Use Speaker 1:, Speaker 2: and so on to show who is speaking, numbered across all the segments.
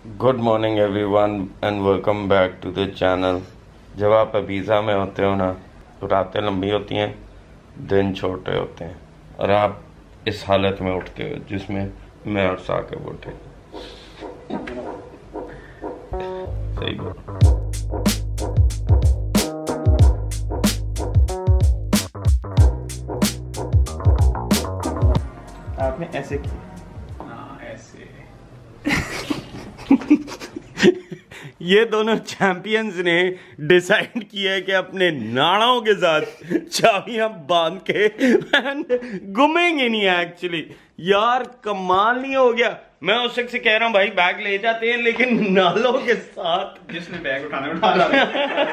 Speaker 1: Good morning everyone and welcome back to the channel. जब आप अबीज़ा में होते हो ना तो रातें लंबी होती हैं, दिन छोटे होते हैं और आप इस हालत में उठते हो जिसमें मैं और साकिब उठे। सही
Speaker 2: आपने ऐसे किया। हाँ ऐसे।
Speaker 1: ये दोनों चैंपियंस ने डिसाइड किया है कि अपने नाड़ों के साथ चाबियां बांध के घूमेंगे नहीं। एक्चुअली यार कमाल नहीं हो गया। मैं उस शख्स से कह रहा हूँ भाई बैग ले जाते हैं, लेकिन नालों के साथ
Speaker 2: जिसने बैग उठा रहा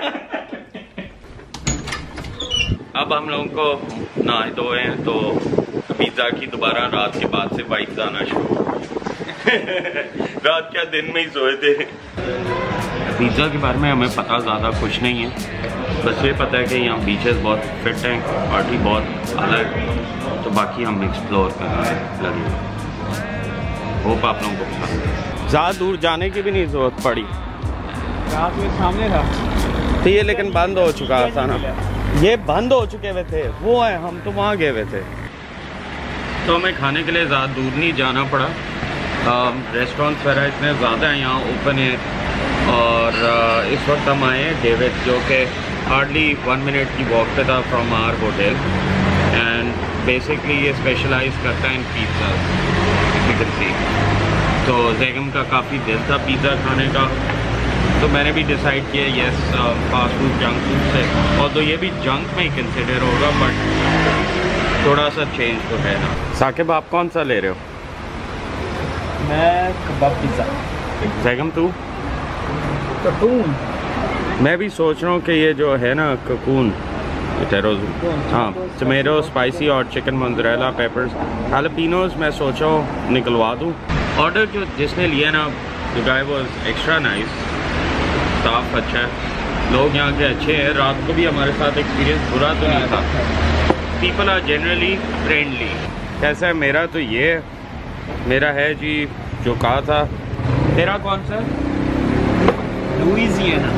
Speaker 1: अब हम लोगों को नहाए धोए हैं तो अबीज़ा की दोबारा रात के बाद से वाइब्स आना शुरू। रात क्या दिन में ही सोए थे। अबीज़ा के बारे में हमें पता ज़्यादा कुछ नहीं है, बस ये पता है कि यहाँ बीचेस बहुत फिट हैं, पार्टी बहुत अलग, तो बाकी हम एक्सप्लोर करने लगे। होप आप लोगों को पसंद है। ज़्यादा दूर जाने की भी नहीं ज़रूरत पड़ी,
Speaker 2: रात में सामने था
Speaker 1: तो ये लेकिन बंद हो चुका था ना, ये बंद हो चुके हुए थे वो है, हम तो वहाँ गए हुए थे। तो हमें खाने के लिए ज़्यादा दूर नहीं जाना पड़ा। रेस्टोरेंट्स वगैरह इतने ज़्यादा हैं यहाँ ओपन है, और इस वक्त हम आए हैं डेविड, जो कि हार्डली 1 मिनट की वॉक पे था from our hotel, and basically ये स्पेशलाइज करता है इन पिज़्ज़ा सी। तो जैगम का काफ़ी दिल था पिज़्ज़ा खाने का, तो मैंने भी डिसाइड किया yes fast food junk food से, और तो ये भी जंक में ही कंसिडर होगा बट थोड़ा सा चेंज तो है ना। साकिब आप कौन सा ले रहे हो?
Speaker 2: मैं कबाब पिज़्ज़ा।
Speaker 1: जैगम तू?
Speaker 2: ककून।
Speaker 1: मैं भी सोच रहा हूँ कि ये जो है ना ककून हाँ, टमेटो स्पाइसी और चिकन मोज़रेला पेपर्स हालापिनोज मैं सोचा हूँ निकलवा दूँ। ऑर्डर जो जिसने लिया ना the guy was extra nice, staff अच्छा है, लोग यहाँ के अच्छे हैं, रात को भी हमारे साथ एक्सपीरियंस बुरा तो नहीं था, पीपल आर जनरली फ्रेंडली। कैसा है मेरा? तो ये मेरा है जी जो कहा था। तेरा कौन सा?
Speaker 2: लुइजियाना।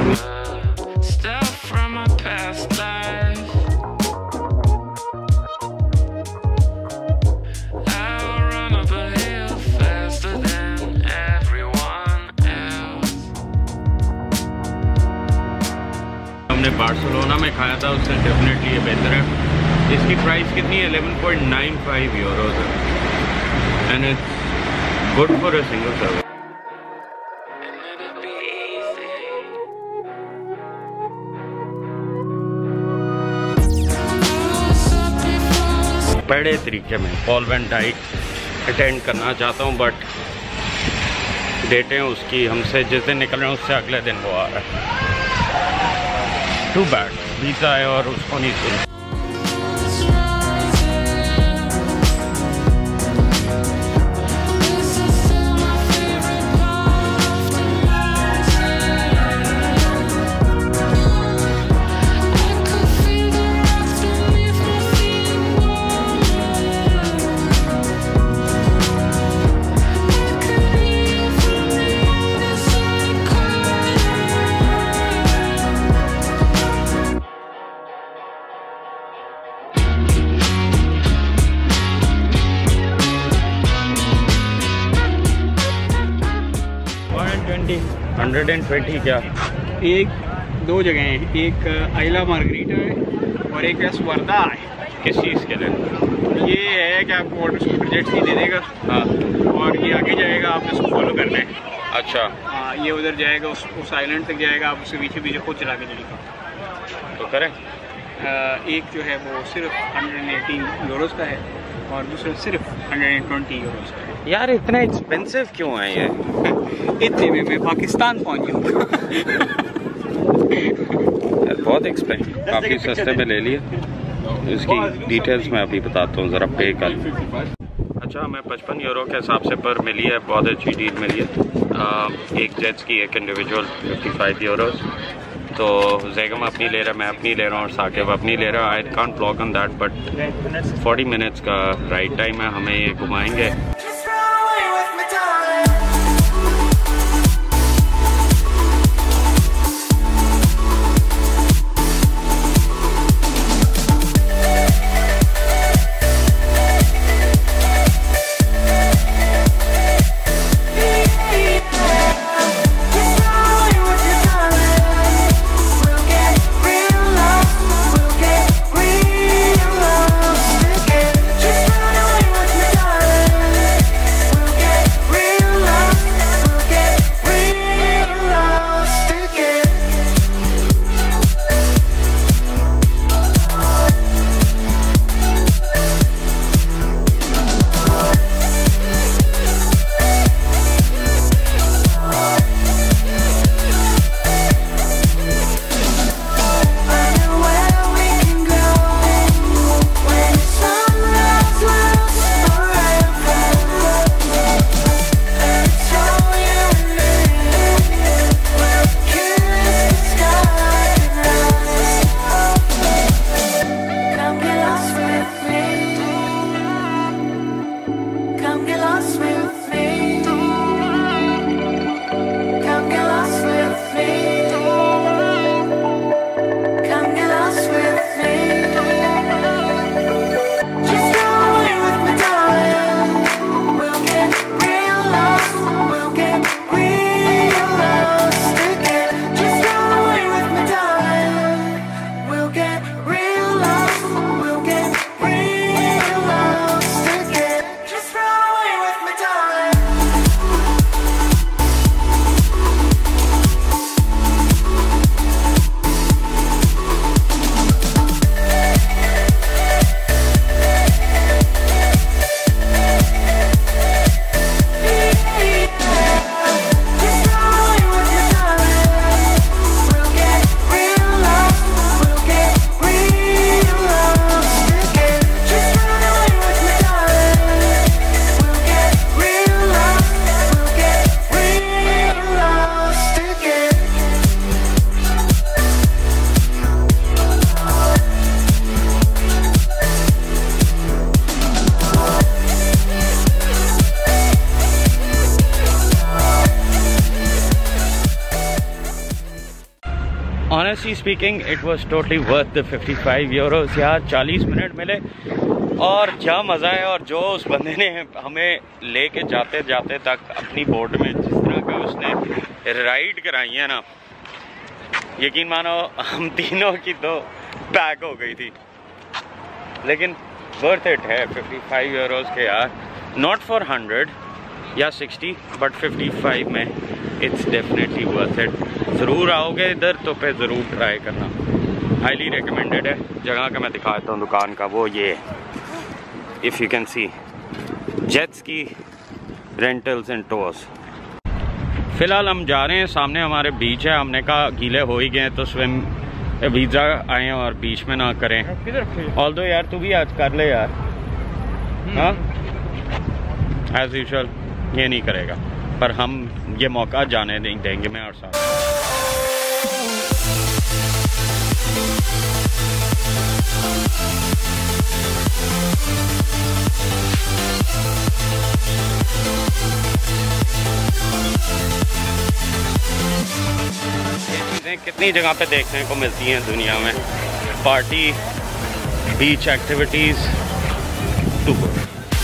Speaker 1: हमने बार्सिलोना में खाया था, उससे डेफिनेटली ये बेहतर है। इसकी प्राइस कितनी है? 11.95 यूरोज़ है, and it's good for a single service. बड़े तरीके में पॉल वैन डाइक अटेंड करना चाहता हूँ, बट डेटें उसकी हमसे जिस दिन निकल रहे हैं उससे अगले दिन वो आ रहा है। टू बैड, वीज़ा है और उसको नहीं सुन। $120 क्या?
Speaker 2: एक दो जगह हैं, एक आइला मार्गरीटा है और एक स्वर्दा है।
Speaker 1: किस चीज़ के लिए?
Speaker 2: ये है कि आपको वाटर स्कूटर जेट सी दे देगा,
Speaker 1: हाँ,
Speaker 2: और ये आगे जाएगा, आपने उसको फॉलो करना है।
Speaker 1: अच्छा
Speaker 2: हाँ, ये उधर जाएगा, उस आइलैंड तक जाएगा, आप उसके पीछे पीछे खुद चला के चलेगा।
Speaker 1: तो करें।
Speaker 2: एक जो है वो सिर्फ 118 यूरोज़ का है और दूसरा सिर्फ 120 यूरोज़ का है।
Speaker 1: यार इतना एक्सपेंसिव क्यों है ये?
Speaker 2: इतने में मैं पाकिस्तान पहुंच गया।
Speaker 1: बहुत एक्सपेंसिव, काफ़ी सस्ते में ले लिए। इसकी डिटेल्स मैं अभी बताता हूँ, ज़रा पे कर। अच्छा, हमें 55 यूरो के हिसाब से पर मिली है, बहुत अच्छी डील मिली है। एक जेट्स की एक इंडिविजुअल 55 यूरोज़। तो जैगम अपनी ले रहा है, मैं अपनी ले रहा हूँ और साकिब अपनी ले रहा है। I can't block on that, but 40 minutes का राइड टाइम है, हमें ये घुमाएंगे। Honestly speaking it was totally worth the 55 euros. यार 40 मिनट मिले और क्या मज़ा है। और जो उस बंदे ने हमें लेके जाते जाते तक अपनी बोट में जिस तरह का उसने राइड कराई है ना, यकीन मानो हम तीनों की तो पैक हो गई थी। लेकिन वर्थ इट है 55 यूरोस के यार। नॉट फॉर 100 या 60 बट 55 में इट्स डेफिनेटली वर्थ इट। ज़रूर आओगे इधर तो फिर ज़रूर ट्राई करना, हाईली रिकमेंडेड है। जगह का मैं दिखा देता हूँ दुकान का, वो ये if you can see jets की रेंटल्स एंड टूर्स। फ़िलहाल हम जा रहे हैं, सामने हमारे बीच है। हमने कहा गीले हो ही गए तो स्विम वीज़ा आए और बीच में ना करें। ऑल्दो यार तू भी आज कर ले यार। हाँ एज यूजुअल ये नहीं करेगा, पर हम ये मौका जाने नहीं देंगे मैं और साथ। चीज़ें कितनी जगह पे देखने को मिलती हैं दुनिया में, party beach activities too good.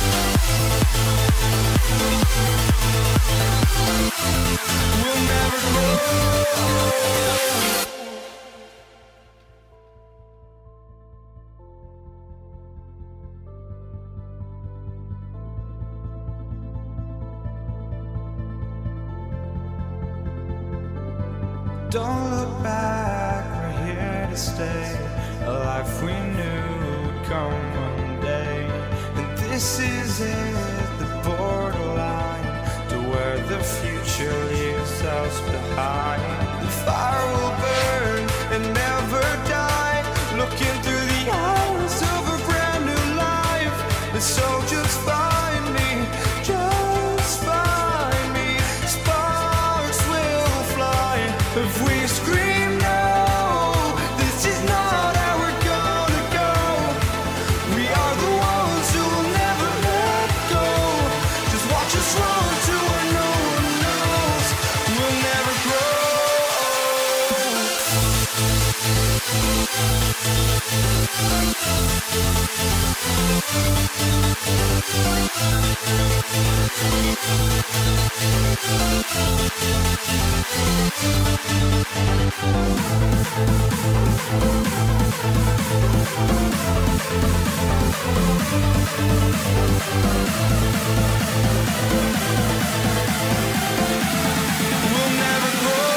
Speaker 3: Don't look back, we're here to stay. A life we knew would come one day. And this is it, the borderline to where the future leaves us behind. The fire will burn and never die, looking through the eyes of a brand new life. And so just find me, just find me. Sparks will fly if we scream no. This is not how we're gonna go. We are the ones who will never let go. Just watch us run to where no one knows. We'll never grow. We'll never grow.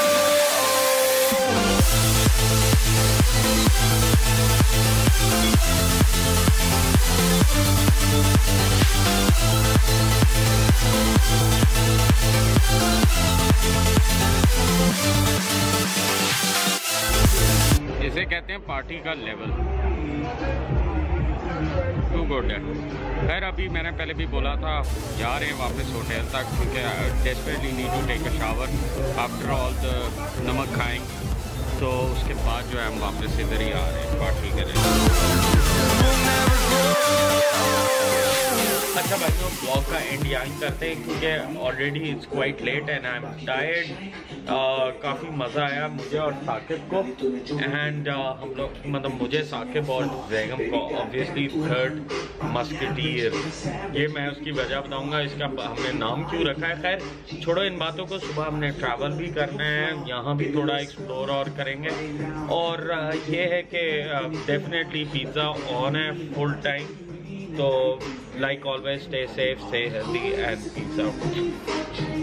Speaker 1: इसे कहते हैं party का level, to good है। खैर अभी मैंने पहले भी बोला था जा रहे हैं वापस होटल तक, क्योंकि desperately need to take a shower after all the नमक खाएंगे, तो उसके बाद जो है हम वापस इधर ही आ रहे हैं पार्टी करें। अच्छा भाई तो ब्लॉग का एंड यहाँ करते हैं, क्योंकि already it's quite late and I am tired. काफ़ी मज़ा आया मुझे और साकिब को, एंड हम लोग मतलब मुझे साकिब और बेगम को ऑब्वियसली थर्ड मस्केटियर, ये मैं उसकी वजह बताऊंगा इसका हमने नाम क्यों रखा है। खैर छोड़ो इन बातों को, सुबह हमने ट्रैवल भी करना है, यहाँ भी थोड़ा एक्सप्लोर और करेंगे। और ये है कि डेफिनेटली पिज़्ज़ा ऑन है फुल टाइम, तो like always stay safe, stay healthy and peace out.